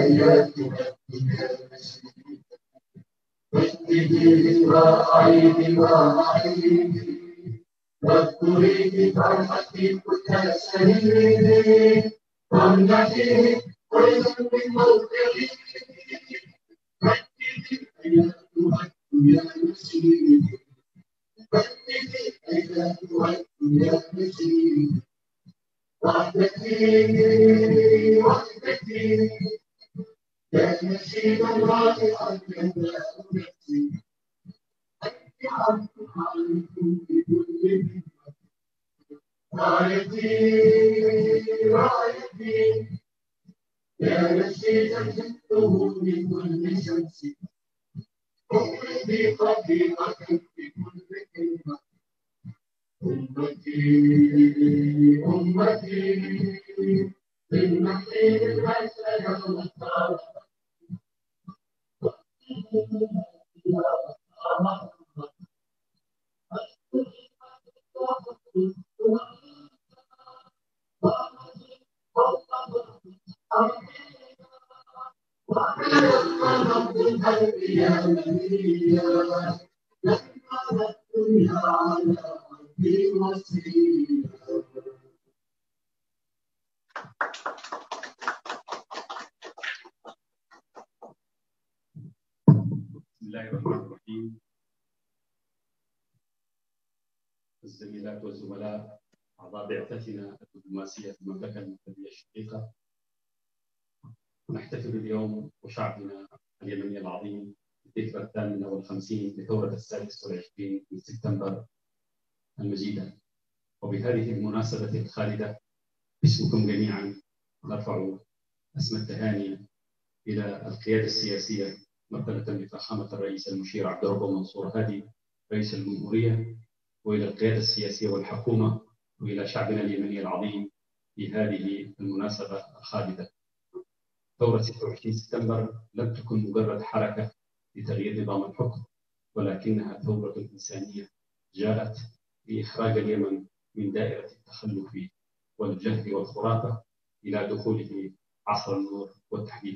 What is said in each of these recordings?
أياتها واهدي وأعيدي واذكري بفرحتي كل سنين وامنحي كل من موقعي واهدي أياتها يا مسيح واهدي أياتها يا مسيح وحدتي وحدتي يا نشيدا رائعا يا نفسي أنت عبد عليكم بكل رايتي رايتي يا نشيدا جئته من كل شمس أمتي قديمة بكل كلمة أمتي أمتي بالنحيل الأسد والطاوة بسم الله الرحمن الرحيم. الزميلات والزملاء أعضاء بعثتنا الدبلوماسية في المملكة المغربية الشقيقة، نحتفل اليوم وشعبنا اليمني العظيم بالذكرى 58 لثورة 26 من سبتمبر المجيدة. وبهذه المناسبة الخالدة باسمكم جميعا نرفع اسم التهاني إلى القيادة السياسية مرتبة بفخامة الرئيس المشير عبد الرب منصور هادي رئيس الجمهورية، وإلى القيادة السياسية والحكومة، وإلى شعبنا اليمني العظيم في هذه المناسبة الخالدة. ثورة 26 سبتمبر لم تكن مجرد حركة لتغيير نظام الحكم، ولكنها ثورة إنسانية جاءت لإخراج اليمن من دائرة التخلف والجهل والخرافة إلى دخوله عصر النور والتحديث.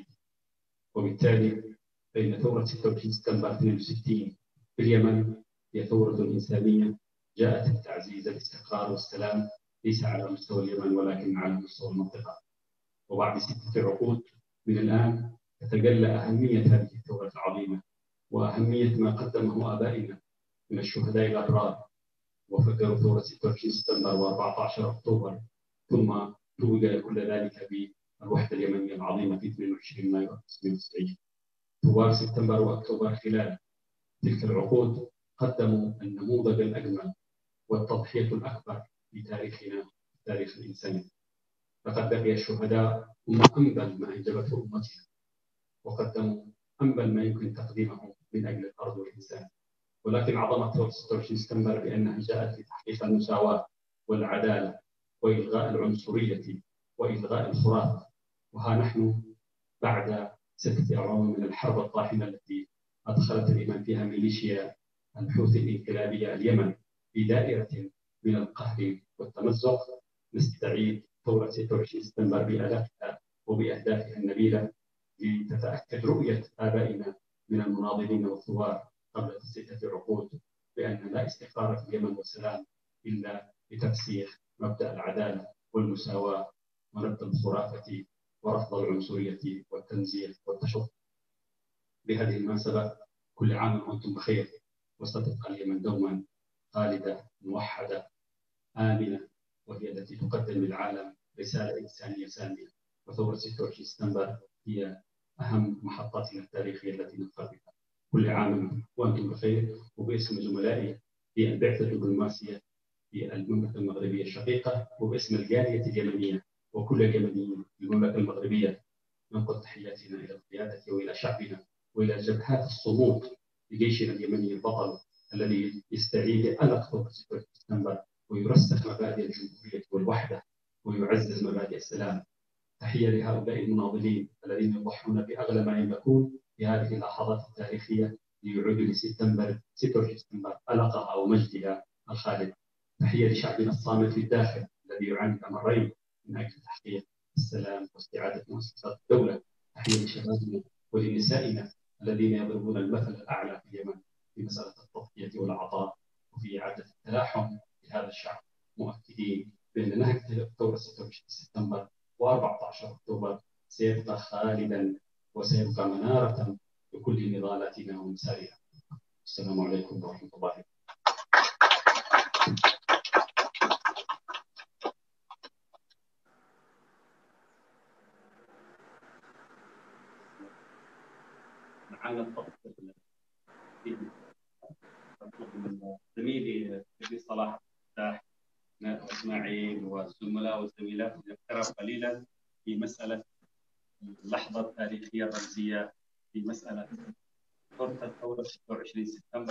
وبالتالي فإن ثورة 26 سبتمبر 62 في اليمن هي ثورة إنسانية جاءت لتعزيز الاستقرار والسلام ليس على مستوى اليمن ولكن على مستوى المنطقة. وبعد 6 عقود من الآن تتجلى أهمية هذه الثورة العظيمة وأهمية ما قدمه آبائنا من الشهداء الأبرار وفجروا ثورة 26 سبتمبر و14 أكتوبر، ثم توج كل ذلك بالوحدة اليمنية العظيمة في 22 مايو 1992. ثوار سبتمبر وأكتوبر خلال تلك العقود قدموا النموذج الأجمل والتضحية الأكبر في تاريخنا تاريخ الإنساني. لقد بقي الشهداء هم أنبل ما أنجبته أمتنا، وقدموا أنبل ما يمكن تقديمه من أجل الأرض والإنسان. ولكن عظمة ثورة 26 سبتمبر بأنها جاءت لتحقيق المساواة والعدالة وإلغاء العنصرية وإلغاء الخرافة. وها نحن بعد 6 أعوام من الحرب الطاحنة التي أدخلت اليمن فيها ميليشيا الحوثي الانقلابية اليمن في دائرة من القهر والتمزق، نستعيد ثورة 26 سبتمبر بآلافها وبأهدافها النبيلة لتتأكد رؤية آبائنا من المناضلين والثوار قبل 6 عقود بأن لا استقرار في اليمن والسلام إلا بترسيخ مبدأ العدالة والمساواة ونبذ الخرافة ورفض العنصرية والتنزيل والتشظي. بهذه المناسبة كل عام وأنتم بخير، وستبقى اليمن دوما خالدة موحدة آمنة، وهي التي تقدم للعالم رسالة إنسانية سامية. وثورة 26 سبتمبر هي أهم محطاتنا التاريخية التي نفخر بها. كل عام وأنتم بخير، وباسم زملائي في البعثة الدبلوماسية في المملكة المغربية الشقيقة وباسم الجالية اليمنية وكل اليمنيين في المملكة المغربية ننقل تحياتنا إلى القيادة وإلى شعبنا وإلى جبهات الصمود لجيشنا اليمني البطل الذي يستعيد ألق ثورة 26 سبتمبر ويرسخ مبادئ الجمهورية والوحدة ويعزز مبادئ السلام. تحية لهؤلاء المناضلين الذين يضحون بأغلى ما يملكون في هذه اللحظات التاريخية ليعودوا لسبتمبر 26 سبتمبر ألقها ومجدها الخالد. تحية لشعبنا الصامت في الداخل الذي يعاني أمرين من أجل تحقيق السلام واستعادة مؤسسات الدولة. تحية لشبابنا ولنسائنا الذين يضربون المثل الأعلى في اليمن في مسألة التضحية والعطاء وفي إعادة التلاحم لهذا الشعب، مؤكدين بأن نهج ثورة 26 سبتمبر و14 أكتوبر سيبقى خالدا وسيبقى منارة لكل نضالاتنا ومسارنا. السلام عليكم ورحمة الله وبركاته. معانا الفضل من زميلي صلاح الفتاح واسماعيل والزملاء والزميلات ان يقترب قليلا في مساله اللحظه التاريخيه الرمزيه في مساله ثوره 26 سبتمبر.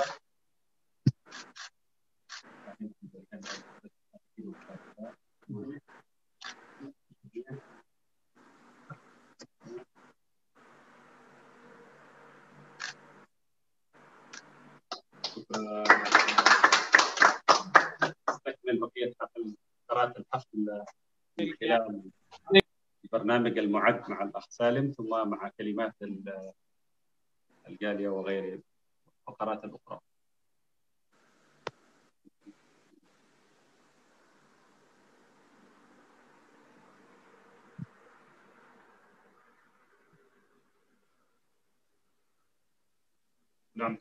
استكمل بقيه فقرات الحفل من خلال البرنامج المعد مع الاخ سالم، ثم مع كلمات الجاليه وغير الفقرات الاخرى. نعم.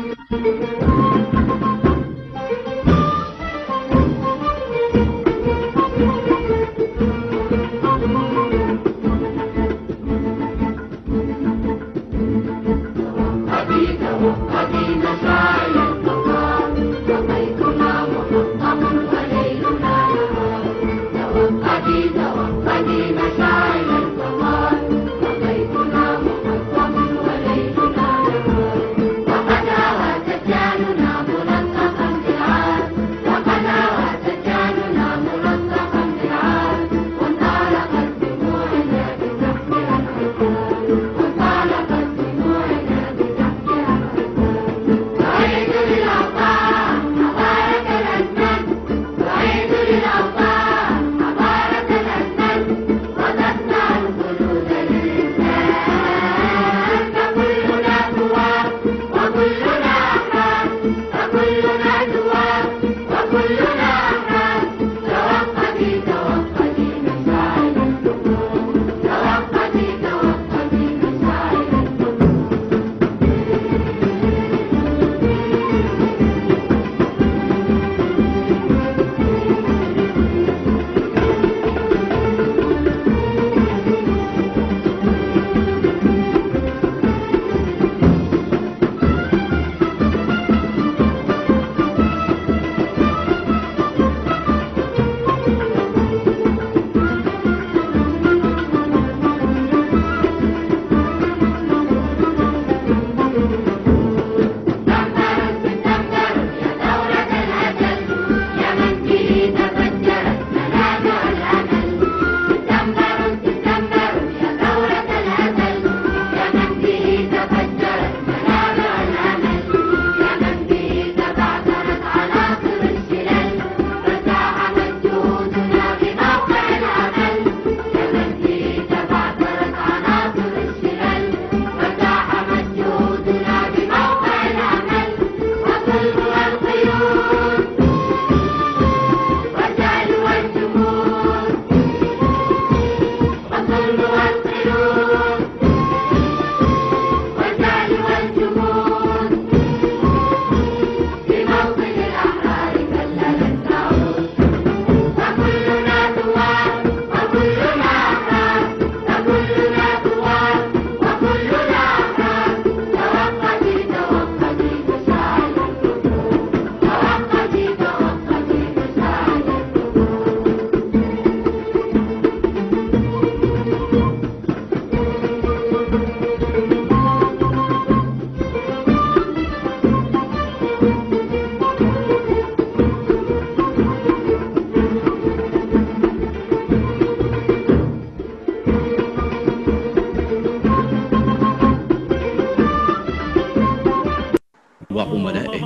وعملائه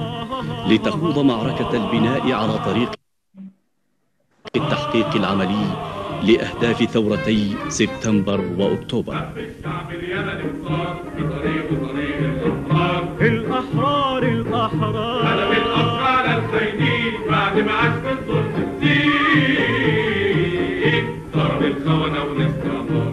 لتخوض معركة البناء على طريق التحقيق العملي لأهداف ثورتي سبتمبر وأكتوبر. الأحرار الأحرار قلب الأطفال الخاينين بعد ما عاش في الظلم الدين ضرب الخونة والاستعمار.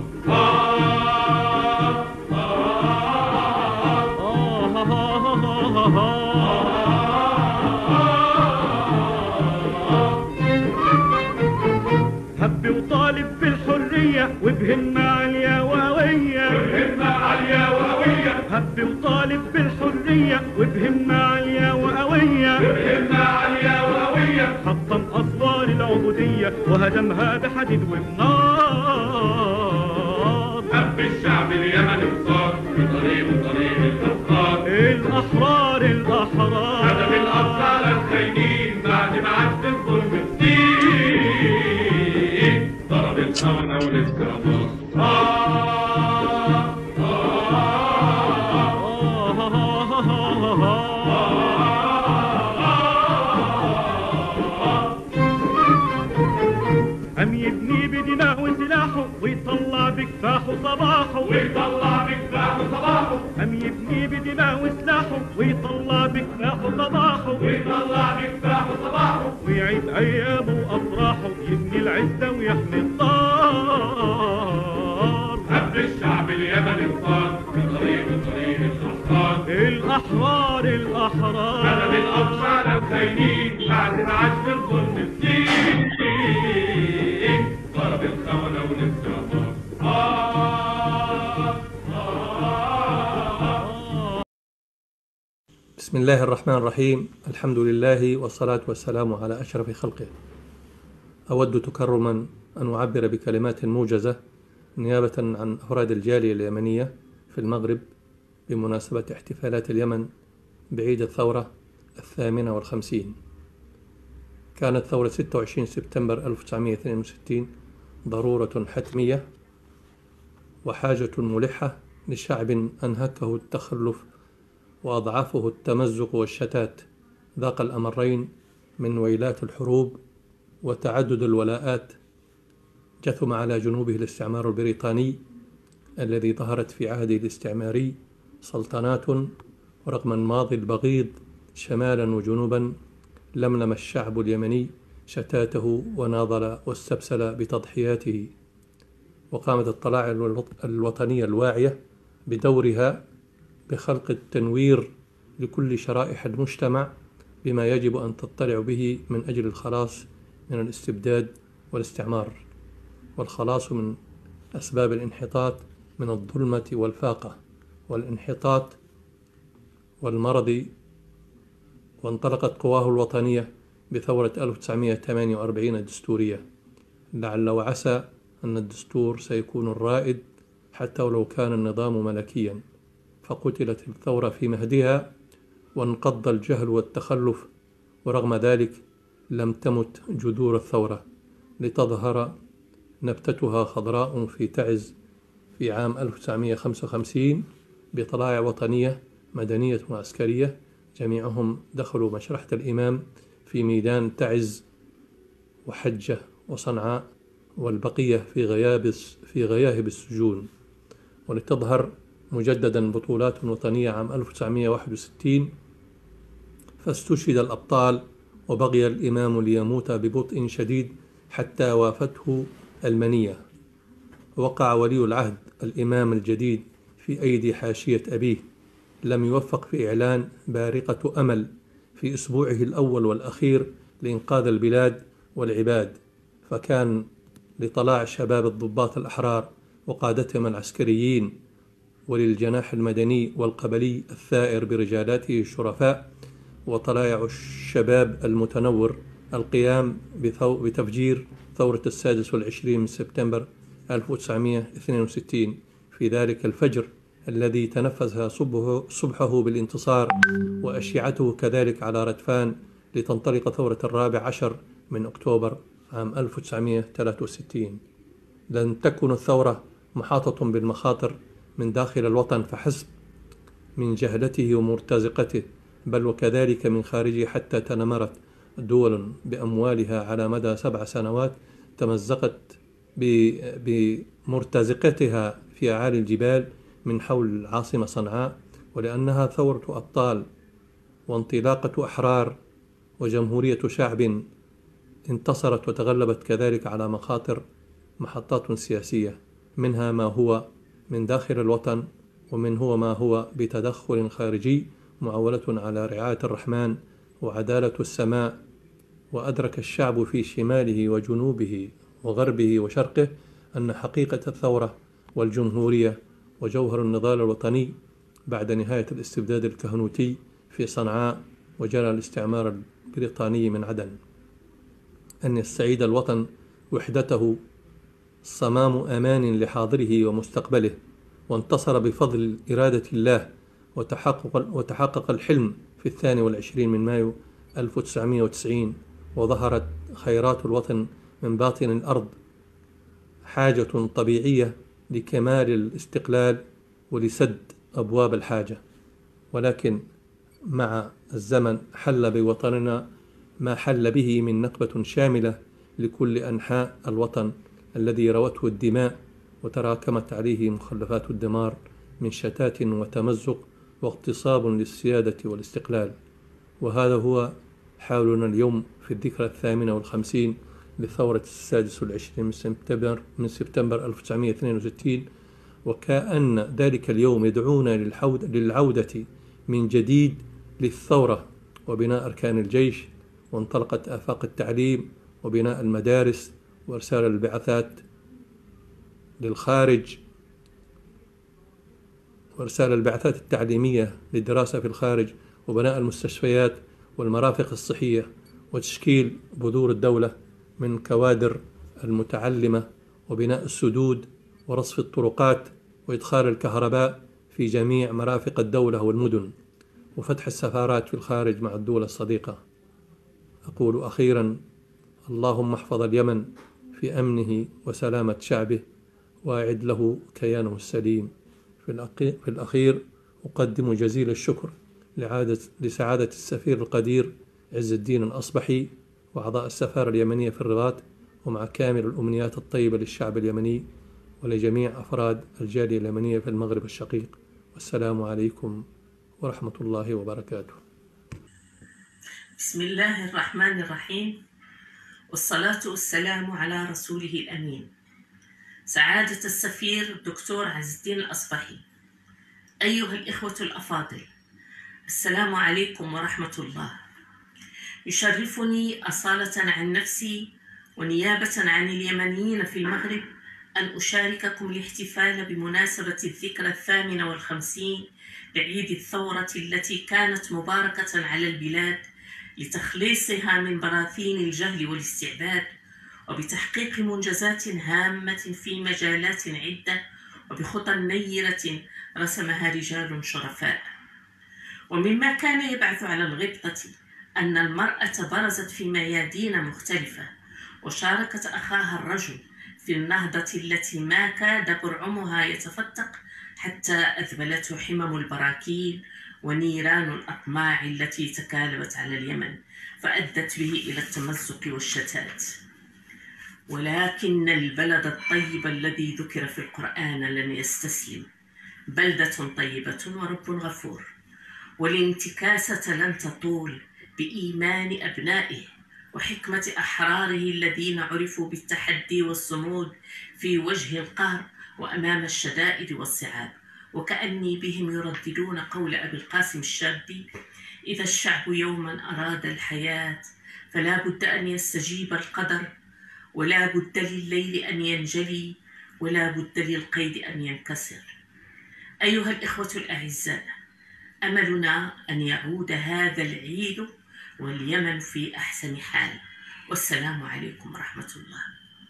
هب وطالب بالحرية وبهمة عالية وقوية، هب وطالب بالحرية وبهمة عالية وقوية، حطم أسوار العبودية وهدمها بحديد وبنار. هب الشعب اليمني وصار في طريق الأفكار. الأحرار الأحرار هدف الأبطال الخاينين بعد ما عاش في الظلم الدين ضرب الخونة والاستعمار. أم يبني بدماء وسلاحه ويطلع بكفاحه صباحه، أم يبني بدماء وسلاحه ويطلع بكفاحه صباحه، ويعيد أيامه وأفراحه يبني العزة ويحمي الدار. هب الشعب اليمني وصار في طريق الأحرار. الأحرار الأحرار هدف الأطفال الخاينين بعد ما عاش في الظلم الدين ضرب الخونة والاستعمار. بسم الله الرحمن الرحيم. الحمد لله والصلاة والسلام على أشرف خلقه. أود تكرما أن أعبر بكلمات موجزة نيابة عن أفراد الجالية اليمنية في المغرب بمناسبة احتفالات اليمن بعيد الثورة 58. كانت ثورة 26 سبتمبر 1962 ضرورة حتمية وحاجة ملحة لشعب أنهكه التخلف وأضعفه التمزق والشتات، ذاق الأمرين من ويلات الحروب وتعدد الولاءات. جثم على جنوبه الاستعمار البريطاني الذي ظهرت في عهده الاستعماري سلطنات، ورغم الماضي البغيض شمالا وجنوبا لملم الشعب اليمني شتاته وناضل واستبسل بتضحياته. وقامت الطلاع الوطنية الواعية بدورها بخلق التنوير لكل شرائح المجتمع بما يجب أن تطلع به من أجل الخلاص من الاستبداد والاستعمار، والخلاص من أسباب الانحطاط من الظلمة والفاقة والانحطاط والمرض. وانطلقت قواه الوطنية بثورة 1948 الدستورية، لعل وعسى أن الدستور سيكون الرائد حتى ولو كان النظام ملكيا. فقتلت الثورة في مهدها وانقض الجهل والتخلف، ورغم ذلك لم تمت جذور الثورة لتظهر نبتتها خضراء في تعز في عام 1955 بطلائع وطنية مدنية وعسكرية، جميعهم دخلوا مشرحة الإمام في ميدان تعز وحجة وصنعاء، والبقية في غياهب السجون. ولتظهر مجددا بطولات وطنية عام 1961 فاستشهد الأبطال وبقي الإمام ليموت ببطء شديد حتى وافته المنية. وقع ولي العهد الإمام الجديد في أيدي حاشية أبيه، لم يوفق في إعلان بارقة أمل في أسبوعه الأول والأخير لإنقاذ البلاد والعباد، فكان لطلاع شباب الضباط الأحرار وقادتهم العسكريين وللجناح المدني والقبلي الثائر برجالاته الشرفاء وطلائع الشباب المتنور القيام بتفجير ثورة 26 من سبتمبر 1962 في ذلك الفجر الذي تنفسها صبحه بالانتصار وأشعته كذلك على ردفان لتنطلق ثورة 14 من أكتوبر عام 1963. لن تكن الثورة محاطة بالمخاطر من داخل الوطن فحسب من جهلته ومرتزقته، بل وكذلك من خارجه، حتى تنمرت دول بأموالها على مدى 7 سنوات تمزقت بمرتزقتها في أعالي الجبال من حول العاصمة صنعاء، ولأنها ثورة أبطال وانطلاقة أحرار وجمهورية شعب انتصرت وتغلبت كذلك على مخاطر محطات سياسية، منها ما هو من داخل الوطن، ومن هو ما هو بتدخل خارجي معولة على رعاية الرحمن وعدالة السماء. وأدرك الشعب في شماله وجنوبه وغربه وشرقه أن حقيقة الثورة والجمهورية وجوهر النضال الوطني بعد نهاية الاستبداد الكهنوتي في صنعاء وجرى الاستعمار البريطاني من عدن، أن يستعيد الوطن وحدته صمام أمان لحاضره ومستقبله، وانتصر بفضل إرادة الله، وتحقق الحلم في 22 من مايو 1990، وظهرت خيرات الوطن من باطن الأرض، حاجة طبيعية لكمال الاستقلال ولسد أبواب الحاجة. ولكن مع الزمن حل بوطننا ما حل به من نكبة شاملة لكل أنحاء الوطن الذي روته الدماء وتراكمت عليه مخلفات الدمار من شتات وتمزق واغتصاب للسيادة والاستقلال. وهذا هو حالنا اليوم في الذكرى 58 لثورة 26 من سبتمبر 1962، وكأن ذلك اليوم يدعونا للعودة من جديد للثورة وبناء أركان الجيش، وانطلقت آفاق التعليم وبناء المدارس وإرسال البعثات للخارج، وإرسال البعثات التعليمية للدراسة في الخارج، وبناء المستشفيات والمرافق الصحية، وتشكيل بذور الدولة من كوادر المتعلمة، وبناء السدود ورصف الطرقات، وإدخال الكهرباء في جميع مرافق الدولة والمدن، وفتح السفارات في الخارج مع الدول الصديقة. أقول أخيرا: اللهم احفظ اليمن في أمنه وسلامة شعبه، وأعد له كيانه السليم. في الأخير أقدم جزيل الشكر لسعادة السفير القدير عز الدين الأصبحي وأعضاء السفارة اليمنية في الرباط، ومع كامل الأمنيات الطيبة للشعب اليمني ولجميع أفراد الجالية اليمنية في المغرب الشقيق. والسلام عليكم ورحمة الله وبركاته. بسم الله الرحمن الرحيم، والصلاة والسلام على رسوله الأمين سعادة السفير الدكتور عز الدين الأصبحي. أيها الإخوة الأفاضل، السلام عليكم ورحمة الله. يشرفني أصالة عن نفسي ونيابة عن اليمنيين في المغرب أن أشارككم الاحتفال بمناسبة الذكرى 58 لعيد الثورة التي كانت مباركة على البلاد لتخليصها من براثين الجهل والاستعباد، وبتحقيق منجزات هامة في مجالات عدة، وبخطى نيرة رسمها رجال شرفاء. ومما كان يبعث على الغبطة أن المرأة برزت في ميادين مختلفة، وشاركت أخاها الرجل في النهضة التي ما كاد برعمها يتفتق حتى أذبلته حمم البراكين ونيران الأطماع التي تكالبت على اليمن، فأدت به إلى التمزق والشتات. ولكن البلد الطيب الذي ذكر في القرآن لن يستسلم، بلدة طيبة ورب غفور، والانتكاسة لن تطول بإيمان أبنائه وحكمة أحراره الذين عرفوا بالتحدي والصمود في وجه القهر وأمام الشدائد والصعاب، وكأني بهم يرددون قول أبي القاسم الشابي: إذا الشعب يوما أراد الحياة فلا بد أن يستجيب القدر، ولا بد لليل أن ينجلي، ولا بد للقيد أن ينكسر. أيها الإخوة الأعزاء، أملنا أن يعود هذا العيد واليمن في أحسن حال، والسلام عليكم ورحمة الله.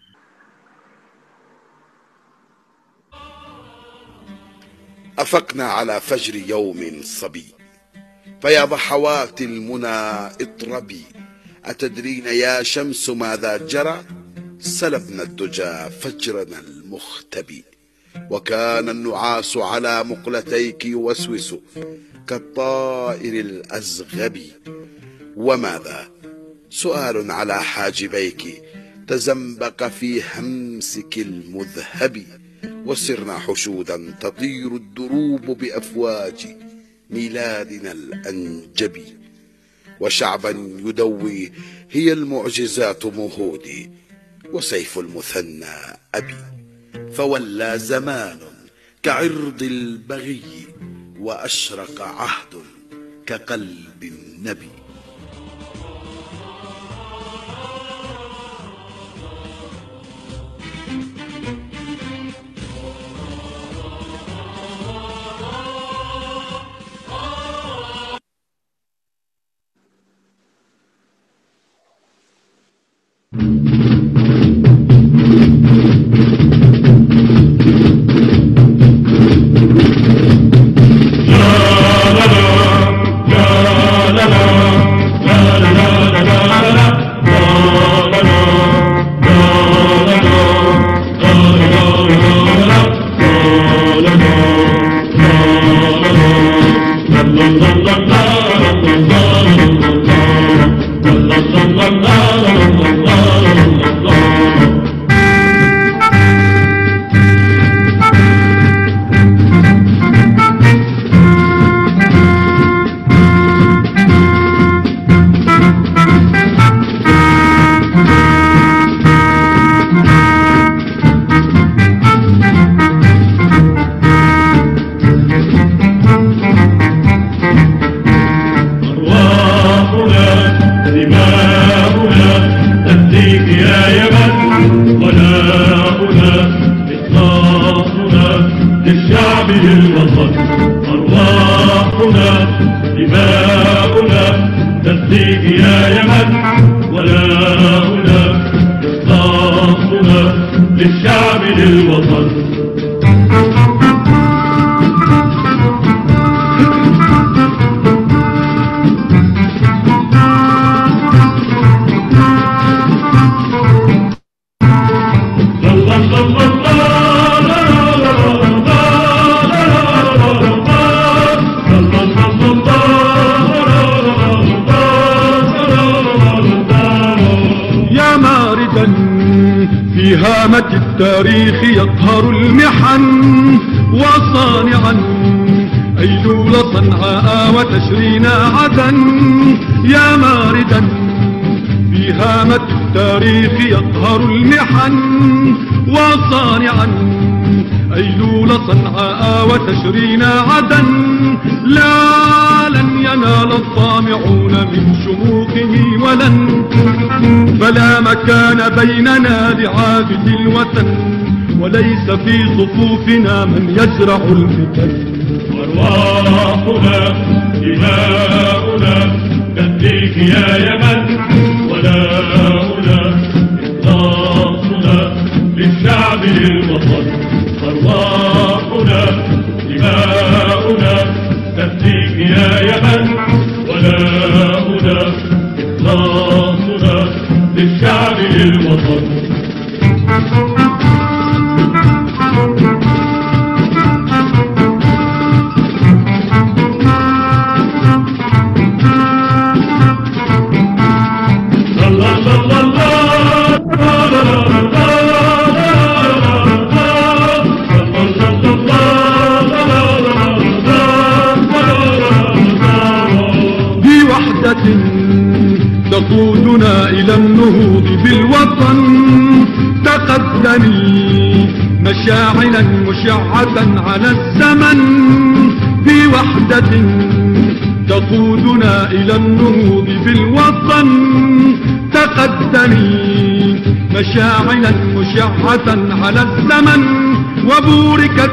أفقنا على فجر يوم صبي، فيا ضحوات المنى اطربي، أتدرين يا شمس ماذا جرى؟ سلبنا الدجى فجرنا المختبي، وكان النعاس على مقلتيك يوسوس كالطائر الأزغبي. وماذا؟ سؤال على حاجبيك تزنبق في همسك المذهب، وصرنا حشودا تطير الدروب بأفواج ميلادنا الأنجب، وشعبا يدوي هي المعجزات مهودي، وسيف المثنى أبي، فولى زمان كعرض البغي، وأشرق عهد كقلب النبي. في هامة التاريخ يقهر المحن، وصانعا أيلول صنعاء وتشرين عدن. يا ماردا في هامة التاريخ يقهر المحن، وصانعا أيلول صنعاء وتشرين عدن. لا لن ينال الطامعون من شموخه ولن، فلا مكان بيننا لعابد الوثن، وليس في صفوفنا من يزرع الفتن. أرواحنا دماؤنا تهديك يا يمن، ولاؤنا إخلاصنا للشعب للوطن. أرواحنا دماؤنا تهديك يا يمن، ولاؤنا إخلاصنا للشعب للوطن. تقودنا إلى النهوض بالوطن، تقدمي مشاعلا مشعة على الزمن. بوحدة تقودنا إلى النهوض بالوطن، تقدمي مشاعلا مشعة على الزمن. وبوركت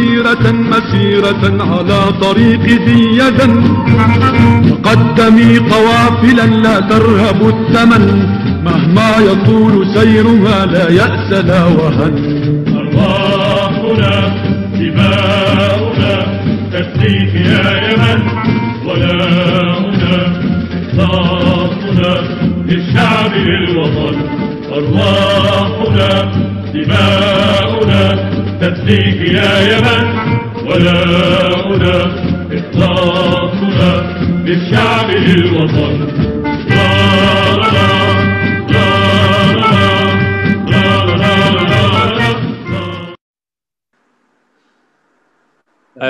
مسيرة على طريق ذي يد. تقدمي قوافلا لا ترهب الثمن، مهما يطول سيرها لا يأس لا وهن. أرواحنا دماؤنا تفديك يا يمن، ولاؤنا إخلاصنا للشعب للوطن. أرواحنا دماؤنا تفديك يا يمن، ولاؤنا إخلاصنا للشعب للوطن. لا لا لا لا لا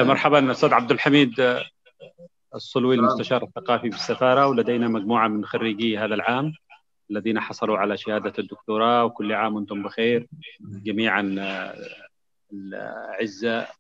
مرحبا أستاذ عبد الحميد الصلوي المستشار الثقافي بالسفارة، ولدينا مجموعة من خريجي هذا العام الذين حصلوا على شهادة الدكتوراه، وكل عام وأنتم بخير جميعا الأعزاء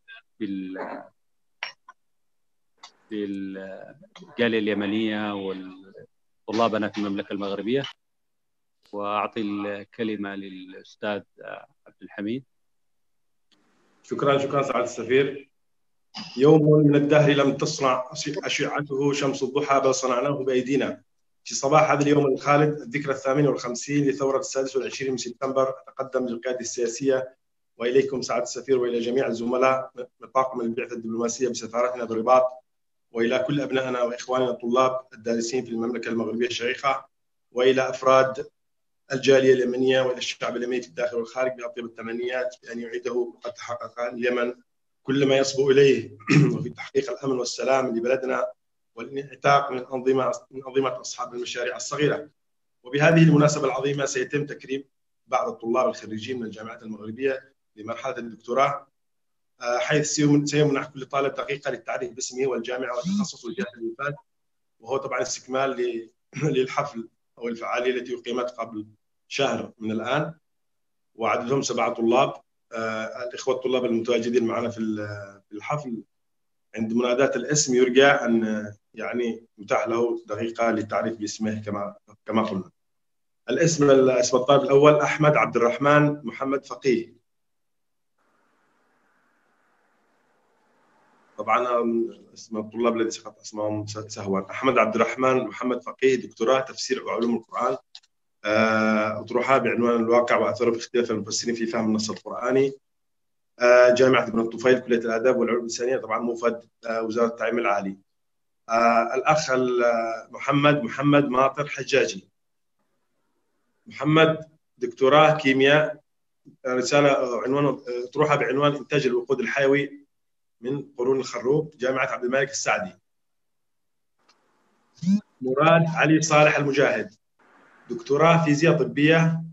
بالجالية اليمنية وطلابنا في المملكة المغربية. وأعطي الكلمة للأستاذ عبد الحميد. شكرا سعادة السفير. يوم من الدهر لم تصنع أشعته شمس الضحى بل صنعناه بأيدينا. في صباح هذا اليوم الخالد الذكرى 58 لثورة 26 من سبتمبر، أتقدم للقيادة السياسية وإليكم سعادة السفير وإلى جميع الزملاء من طاقم البعثة الدبلوماسية بسفارتنا بالرباط، وإلى كل أبنائنا وإخواننا الطلاب الدارسين في المملكة المغربية الشقيقة، وإلى أفراد الجالية اليمنية وإلى الشعب اليمني في الداخل والخارج بأطيب التمنيات بأن يعيده قد تحقق اليمن كل ما يصبو إليه وفي تحقيق الأمن والسلام لبلدنا والانعتاق من أنظمة أصحاب المشاريع الصغيرة. وبهذه المناسبة العظيمة سيتم تكريم بعض الطلاب الخريجين من الجامعات المغربية لمرحلة الدكتوراه، حيث سيمنح كل طالب دقيقة للتعريف باسمه والجامعة والتخصص والجهة اللي فات، وهو طبعا استكمال للحفل أو الفعالية التي أقيمت قبل شهر من الآن، وعددهم 7 طلاب. الإخوة الطلاب المتواجدين معنا في الحفل عند منادات الاسم يرجى أن يعني متاح له دقيقة للتعريف باسمه كما قلنا. اسم الطالب الأول أحمد عبد الرحمن محمد فقيه. طبعا اسم الطلاب الذي سقط اسمهم سهوا. أحمد عبد الرحمن محمد فقيه، دكتوراه تفسير وعلوم القرآن، أطروحة بعنوان الواقع وأثره في اختلاف المفسرين في فهم النص القرآني، جامعة ابن الطفيل كلية الآداب والعلوم الإنسانية، طبعا موفد وزارة التعليم العالي. الأخ محمد ماطر حجاجي. محمد دكتوراه كيمياء، رسالة أطروحة بعنوان إنتاج الوقود الحيوي من قرون الخروب، جامعة عبد الملك السعدي. مراد علي صالح المجاهد، دكتوراه فيزياء طبية،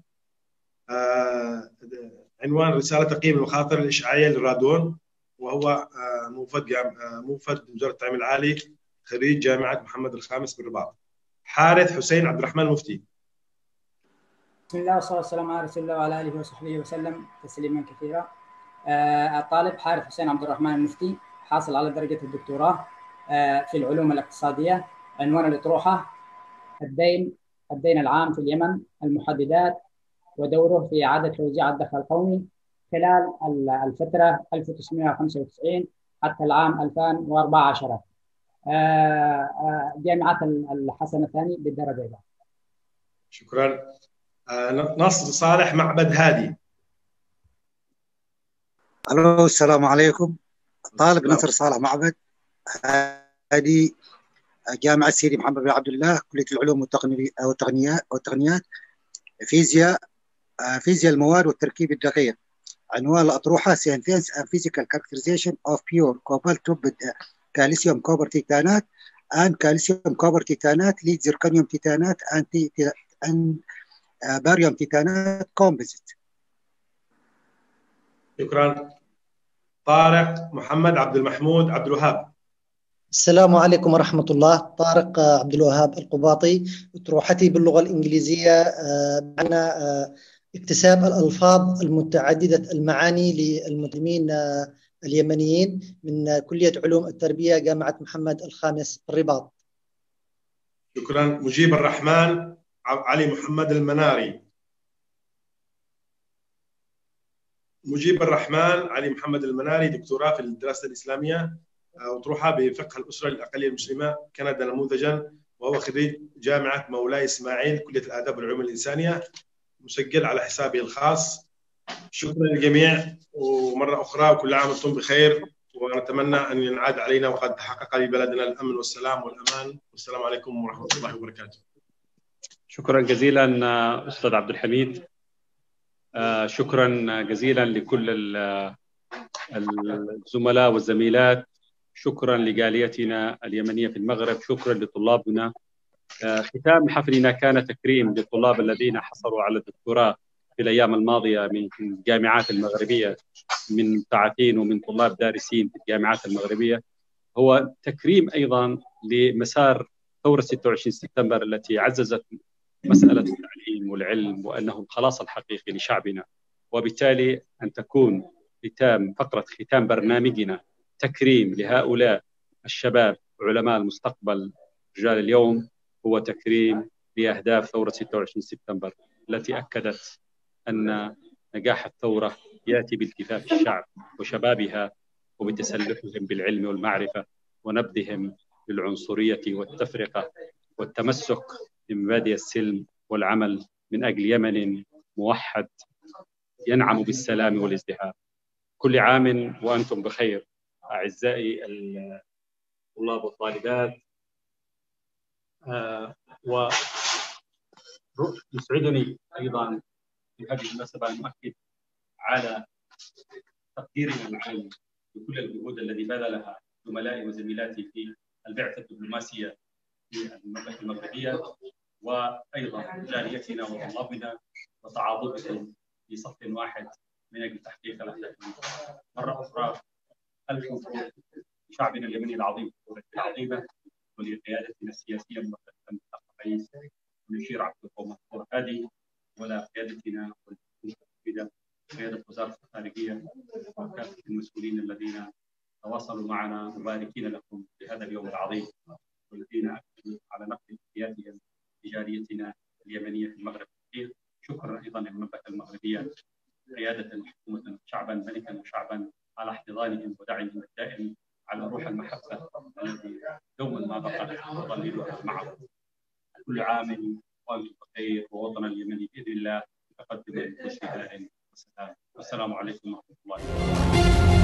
عنوان رسالة تقييم المخاطر الإشعاعية للرادون، وهو موفد وزارة التعليم العالي، خريج جامعة محمد الخامس بالرباط. حارث حسين عبد الرحمن المفتي. بسم الله والصلاة والسلام على رسول الله وعلى آله وصحبه وسلم تسليما كثيرا. الطالب حارث حسين عبد الرحمن المفتي، حاصل على درجة الدكتوراه في العلوم الاقتصادية. عنوان الأطروحة الدين العام في اليمن، المحددات ودوره في إعادة توزيع الدخل القومي خلال الفترة 1995 حتى العام 2014. جامعة الحسن الثاني بالدرجة الأولى. شكرا. نصر صالح معبد هادي. الو السلام عليكم. طالب نصر صالح معبد هادي، جامعة سيدي محمد بن عبد الله، كلية العلوم والتقنيات، فيزياء المواد والتركيب الدقيق. عنوان الأطروحة Science and Physical Characterization of Pure Cobalt Calcium Copper Titanate and Calcium Copper Titanate Lead Zirconium Titanate and Barium Titanate Composite. شكرا. طارق محمد عبد المحمود عبد الوهاب. السلام عليكم ورحمة الله. طارق عبد الوهاب القباطي، أطروحتي باللغة الإنجليزية معنى اكتساب الألفاظ المتعددة المعاني للمسلمين اليمنيين، من كلية علوم التربية جامعة محمد الخامس الرباط. شكرا. مجيب الرحمن علي محمد المناري. مجيب الرحمن علي محمد المناري، دكتوراه في الدراسة الإسلامية، أطروحة بفقه الأسرة للأقلية المسلمة كندا نموذجا، وهو خريج جامعة مولاي إسماعيل كلية الآداب والعلوم الإنسانية، مسجل على حسابه الخاص. شكرا للجميع، ومرة أخرى وكل عام وأنتم بخير، ونتمنى أن ينعاد علينا وقد تحقق لبلدنا الأمن والسلام والأمان، والسلام عليكم ورحمة الله وبركاته. شكرا جزيلا أستاذ عبد الحميد. شكرا جزيلا لكل الزملاء والزميلات، شكرا لجاليتنا اليمنية في المغرب، شكرا لطلابنا. ختام حفلنا كان تكريم للطلاب الذين حصلوا على الدكتوراه في الأيام الماضية من الجامعات المغربية، من مبتعثين ومن طلاب دارسين في الجامعات المغربية، هو تكريم أيضا لمسار ثورة 26 سبتمبر التي عززت مسألة التعليم والعلم وأنه الخلاص الحقيقي لشعبنا. وبالتالي أن تكون فقرة ختام برنامجنا تكريم لهؤلاء الشباب علماء المستقبل رجال اليوم، هو تكريم لأهداف ثورة 26 سبتمبر التي أكدت أن نجاح الثورة يأتي بالتفاف الشعب وشبابها وبتسلحهم بالعلم والمعرفة ونبذهم للعنصرية والتفرقة والتمسك بمبادئ السلم والعمل من أجل يمن موحد ينعم بالسلام والازدهار. كل عام وأنتم بخير أعزائي الطلاب والطالبات. ويسعدني أيضا في هذه المناسبة أن أؤكد على تقديرنا العام لكل الجهود التي بذلها زملائي وزميلاتي في البعثة الدبلوماسية في المملكة المغربية، وأيضا جاليتنا وطلابنا وتعاضدهم في صف واحد من أجل تحقيق الأهداف. مرة أخرى ألف مبروك لشعبنا اليمني العظيم العظيمة ولقيادتنا السياسية الممثلة الرئيس المشير عبد القوم هادي، ولا قيادتنا والمسؤولين قيادة وزارة الخارجية وكافة المسؤولين الذين تواصلوا معنا مباركين لكم في هذا اليوم العظيم، والذين أكدوا على نقل تحياتهم لجاليتنا اليمنية في المغرب. شكرا أيضا للمملكة المغربية قيادة حكومة شعبا ملكا وشعبا على احتضانهم ودعمهم الدائم على روح المحبة التي دوما ما بقى تظللها معهم. كل عام وأنتم بخير ووطن اليمني بإذن الله يتقدم بازدهار وسلام. والسلام عليكم ورحمة الله وبركاته.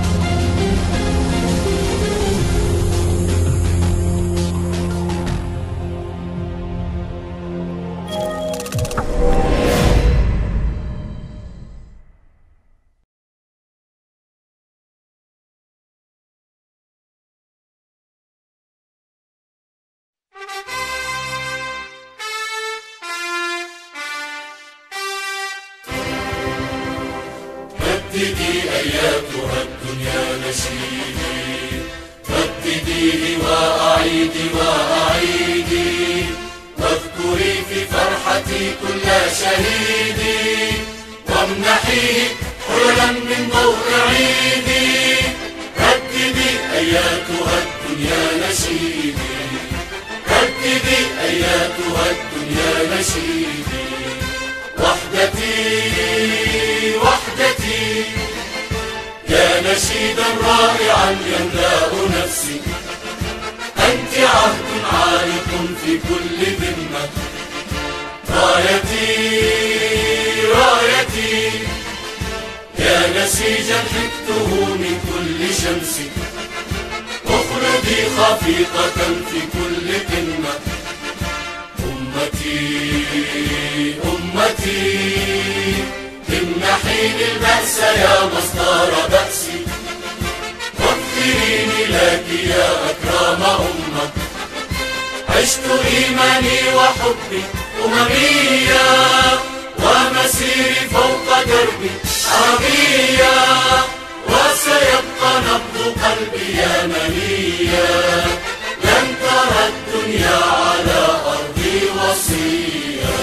رددي أياتها الدنيا نشيدي، ردديه وأعيدي وأعيدي، واذكري في فرحتي كل شهيدي، وامنحيه حللا من ضوء عيدي. رددي أياتها الدنيا نشيدي، رددي أياتها الدنيا نشيدي، وحدتي وحدتي يا نشيدا رائعا يملأ نفسي، أنت عهد عالق في كل ذمة، رايتي رايتي يا نسيجا حكته من كل شمس، اخلدي خفيقة في كل قمة، أمتي أمتي امنحيني البأس يا مصدر بأسي، واغفريني لك يا أكرم أمة، عشت إيماني وحبي أمميا، ومسيري فوق دربي عربيا، وسيبقى نبض قلبي يمنيا، لن ترى الدنيا على أرضي وصيا.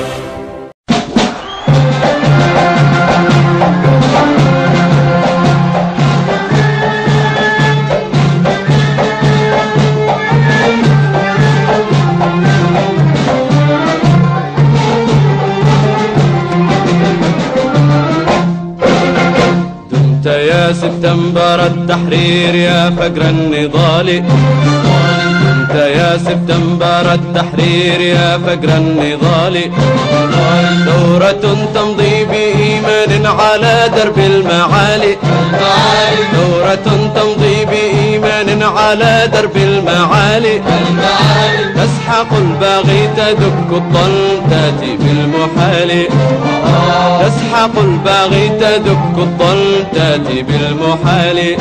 دمت يا سبتمبر التحرير يا فجر النضال، دمت يا سبتمبر التحرير يا فجر النضال، ثورة تمضي بإيمان على درب المعالي، ثورة تمضي بإيمان على درب المعالي، تسحق الباغي تدك الضل تأتي بالمحال، تسحق الباغي تدك الضل تأتي بالمحال.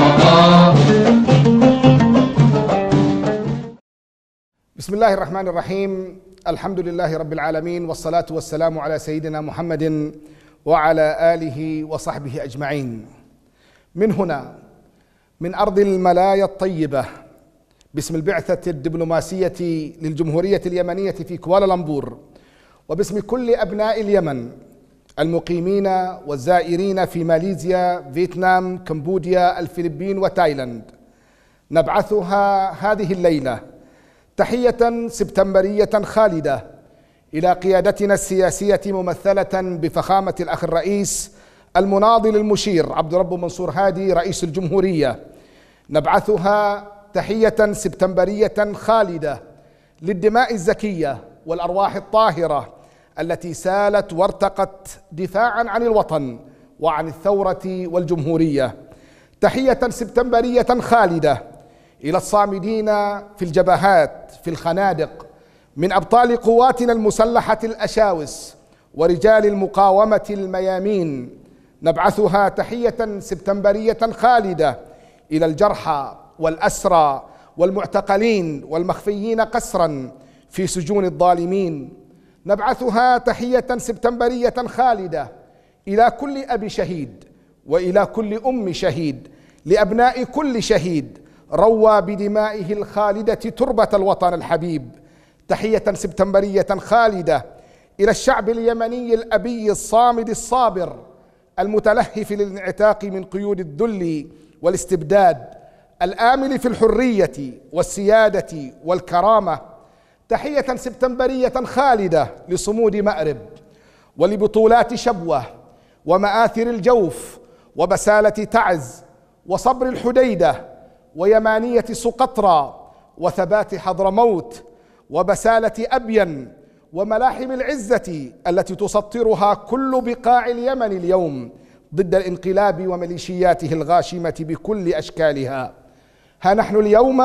بسم الله الرحمن الرحيم، الحمد لله رب العالمين، والصلاة والسلام على سيدنا محمد وعلى آله وصحبه أجمعين. من هنا من أرض الملايا الطيبة باسم البعثة الدبلوماسية للجمهورية اليمنية في كوالالمبور، وباسم كل أبناء اليمن المقيمين والزائرين في ماليزيا، فيتنام، كمبوديا، الفلبين وتايلاند، نبعثها هذه الليلة تحية سبتمبرية خالدة إلى قيادتنا السياسية ممثلة بفخامة الأخ الرئيس المناضل المشير عبد رب منصور هادي رئيس الجمهورية. نبعثها تحية سبتمبرية خالدة للدماء الزكية والأرواح الطاهرة التي سالت وارتقت دفاعا عن الوطن وعن الثورة والجمهورية. تحية سبتمبرية خالدة إلى الصامدين في الجبهات في الخنادق من أبطال قواتنا المسلحة الأشاوس ورجال المقاومة الميامين. نبعثها تحية سبتمبرية خالدة إلى الجرحى والأسرى والمعتقلين والمخفيين قسرا في سجون الظالمين. نبعثها تحية سبتمبرية خالدة إلى كل أب شهيد وإلى كل أم شهيد، لأبناء كل شهيد روى بدمائه الخالدة تربة الوطن الحبيب. تحية سبتمبرية خالدة إلى الشعب اليمني الأبي الصامد الصابر المتلهف للانعتاق من قيود الذل والاستبداد، الآمل في الحرية والسيادة والكرامة. تحية سبتمبرية خالدة لصمود مأرب ولبطولات شبوة ومآثر الجوف وبسالة تعز وصبر الحديدة ويمانية سقطرى وثبات حضرموت وبسالة أبين وملاحم العزة التي تسطرها كل بقاع اليمن اليوم ضد الانقلاب وميليشياته الغاشمة بكل أشكالها. ها نحن اليوم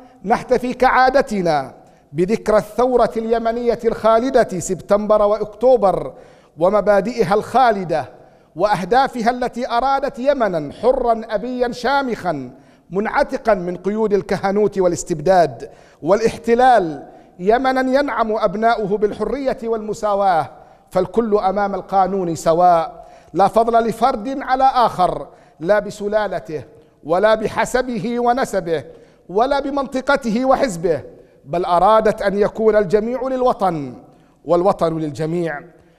نحتفي كعادتنا بذكرى الثورة اليمنية الخالدة سبتمبر وأكتوبر ومبادئها الخالدة وأهدافها التي أرادت يمنا حرا أبيا شامخا منعتقا من قيود الكهنوت والاستبداد والاحتلال، يمنا ينعم أبناؤه بالحرية والمساواة، فالكل أمام القانون سواء، لا فضل لفرد على آخر، لا بسلالته ولا بحسبه ونسبه ولا بمنطقته وحزبه، بل أرادت أن يكون الجميع للوطن والوطن للجميع.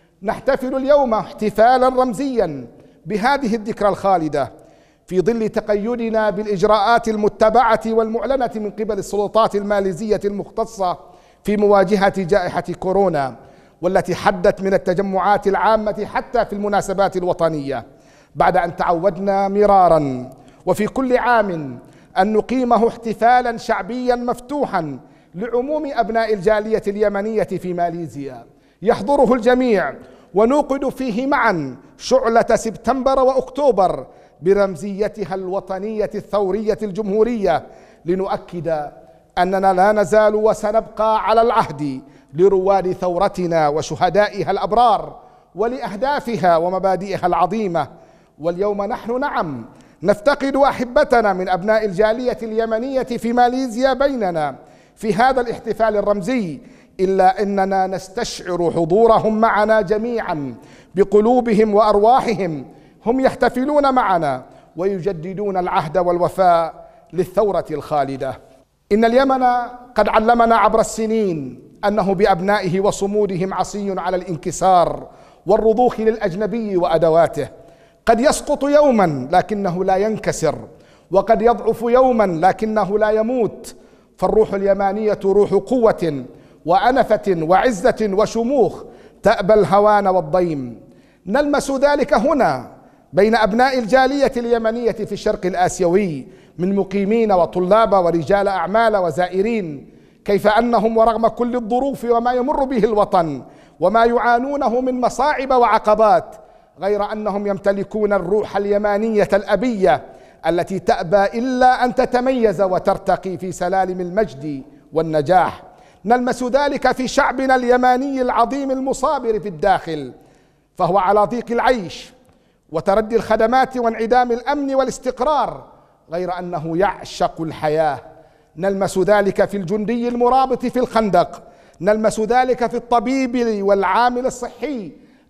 نحتفل اليوم احتفالا رمزيا بهذه الذكرى الخالدة في ظل تقيدنا بالإجراءات المتبعة والمعلنة من قبل السلطات الماليزية المختصة في مواجهة جائحة كورونا، والتي حدت من التجمعات العامة حتى في المناسبات الوطنية، بعد أن تعودنا مرارا وفي كل عام أن نقيمه احتفالا شعبيا مفتوحا لعموم أبناء الجالية اليمنية في ماليزيا، يحضره الجميع ونوقد فيه معا شعلة سبتمبر وأكتوبر برمزيتها الوطنية الثورية الجمهورية، لنؤكد أننا لا نزال وسنبقى على العهد لرواد ثورتنا وشهدائها الأبرار ولأهدافها ومبادئها العظيمة. واليوم نحن نعم نفتقد أحبتنا من أبناء الجالية اليمنية في ماليزيا بيننا في هذا الاحتفال الرمزي، إلا أننا نستشعر حضورهم معنا جميعا بقلوبهم وأرواحهم. هم يحتفلون معنا ويجددون العهد والوفاء للثورة الخالدة. إن اليمن قد علمنا عبر السنين أنه بأبنائه وصمودهم عصي على الانكسار والرضوخ للأجنبي وأدواته. قد يسقط يوما لكنه لا ينكسر، وقد يضعف يوما لكنه لا يموت، فالروح اليمانية روح قوة وأنفة وعزة وشموخ تأبى الهوان والضيم. نلمس ذلك هنا بين أبناء الجالية اليمنية في الشرق الآسيوي من مقيمين وطلاب ورجال أعمال وزائرين، كيف أنهم ورغم كل الظروف وما يمر به الوطن وما يعانونه من مصاعب وعقبات، غير أنهم يمتلكون الروح اليمانية الأبية التي تأبى إلا أن تتميز وترتقي في سلالم المجد والنجاح. نلمس ذلك في شعبنا اليماني العظيم المصابر في الداخل، فهو على ضيق العيش وتردي الخدمات وانعدام الأمن والاستقرار، غير أنه يعشق الحياة. نلمس ذلك في الجندي المرابط في الخندق، نلمس ذلك في الطبيب والعامل الصحي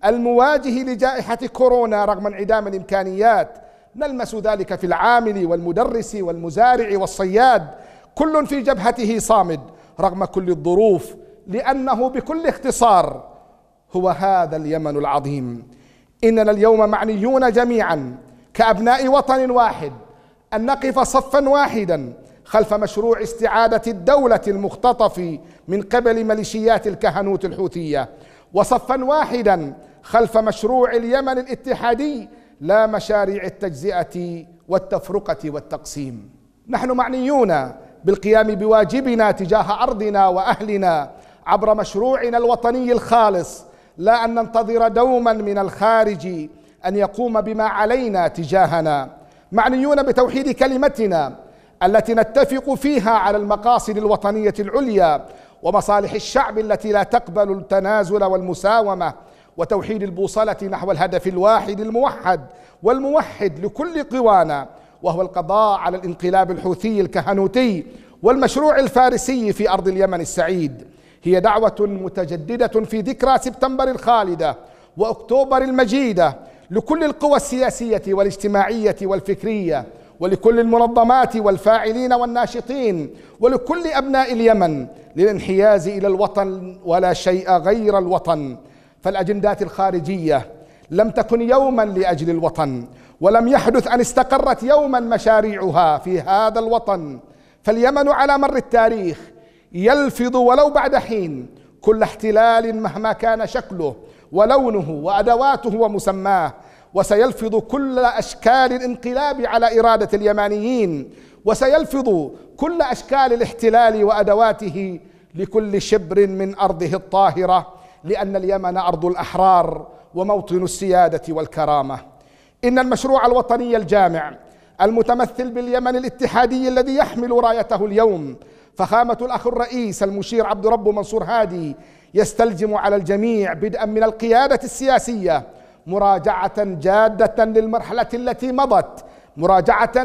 المواجه لجائحة كورونا رغم انعدام الإمكانيات. نلمس ذلك في العامل والمدرس والمزارع والصياد، كل في جبهته صامد رغم كل الظروف، لأنه بكل اختصار هو هذا اليمن العظيم. إننا اليوم معنيون جميعا كأبناء وطن واحد أن نقف صفا واحدا خلف مشروع استعادة الدولة المختطف من قبل ميليشيات الكهنوت الحوثية، وصفا واحدا خلف مشروع اليمن الاتحادي لا مشاريع التجزئة والتفرقة والتقسيم. نحن معنيون بالقيام بواجبنا تجاه أرضنا وأهلنا عبر مشروعنا الوطني الخالص، لا أن ننتظر دوما من الخارج أن يقوم بما علينا تجاهنا. معنيون بتوحيد كلمتنا التي نتفق فيها على المقاصد الوطنية العليا ومصالح الشعب التي لا تقبل التنازل والمساومة، وتوحيد البوصلة نحو الهدف الواحد الموحد والموحد لكل قوانا، وهو القضاء على الانقلاب الحوثي الكهنوتي والمشروع الفارسي في أرض اليمن السعيد. هي دعوة متجددة في ذكرى سبتمبر الخالدة وأكتوبر المجيدة لكل القوى السياسية والاجتماعية والفكرية، ولكل المنظمات والفاعلين والناشطين، ولكل أبناء اليمن للانحياز إلى الوطن ولا شيء غير الوطن. فالأجندات الخارجية لم تكن يوما لأجل الوطن، ولم يحدث أن استقرت يوما مشاريعها في هذا الوطن. فاليمن على مر التاريخ يلفظ ولو بعد حين كل احتلال مهما كان شكله ولونه وأدواته ومسماه، وسيلفظ كل أشكال الانقلاب على إرادة اليمانيين، وسيلفظ كل أشكال الاحتلال وأدواته لكل شبر من أرضه الطاهرة، لأن اليمن أرض الأحرار وموطن السيادة والكرامة. إن المشروع الوطني الجامع المتمثل باليمن الاتحادي الذي يحمل رايته اليوم فخامة الأخ الرئيس المشير عبد رب منصور هادي يستلزم على الجميع بدءا من القيادة السياسية مراجعة جادة للمرحلة التي مضت، مراجعة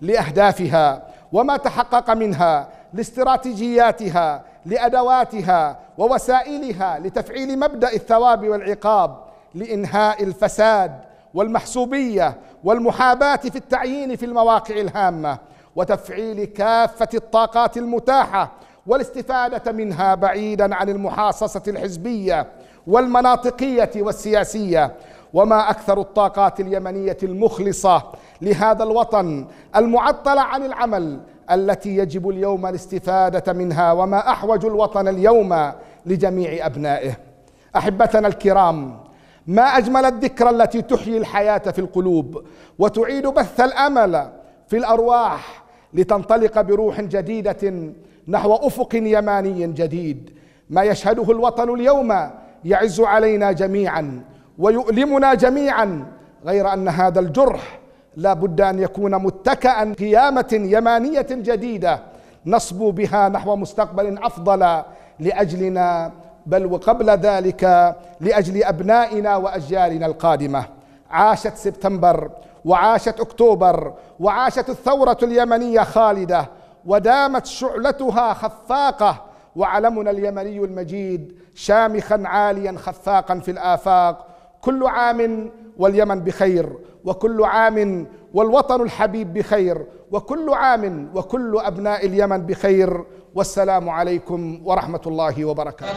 لأهدافها وما تحقق منها، لاستراتيجياتها، لأدواتها ووسائلها لتفعيل مبدأ الثواب والعقاب، لإنهاء الفساد والمحسوبية والمحاباة في التعيين في المواقع الهامة، وتفعيل كافة الطاقات المتاحة والاستفادة منها بعيدا عن المحاصصة الحزبية والمناطقية والسياسية. وما أكثر الطاقات اليمنية المخلصة لهذا الوطن المعطلة عن العمل التي يجب اليوم الاستفادة منها، وما أحوج الوطن اليوم لجميع أبنائه. أحبتنا الكرام، ما أجمل الذكرى التي تحيي الحياة في القلوب وتعيد بث الأمل في الأرواح لتنطلق بروح جديدة نحو أفق يماني جديد. ما يشهده الوطن اليوم يعز علينا جميعا ويؤلمنا جميعا، غير أن هذا الجرح لا بد أن يكون متكئا قيامة يمانية جديدة نصبو بها نحو مستقبل أفضل لأجلنا، بل وقبل ذلك لأجل أبنائنا وأجيالنا القادمة. عاشت سبتمبر وعاشت أكتوبر وعاشت الثورة اليمنية خالدة، ودامت شعلتها خفاقة، وعلمنا اليمني المجيد شامخا عاليا خفاقا في الآفاق. كل عام واليمن بخير، وكل عام والوطن الحبيب بخير، وكل عام وكل أبناء اليمن بخير. والسلام عليكم ورحمة الله وبركاته.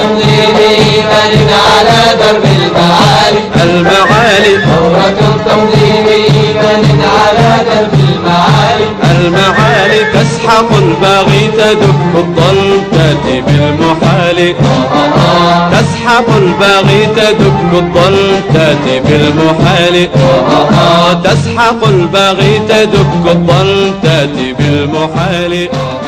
على درب المعالي ثورة تمضي بإيمان على درب المعالي تسحق الباغي تدك الضل بالمحال، تسحق الباغي تدك الضل بالمحال، تسحق الباغي تدك الضل بالمحال.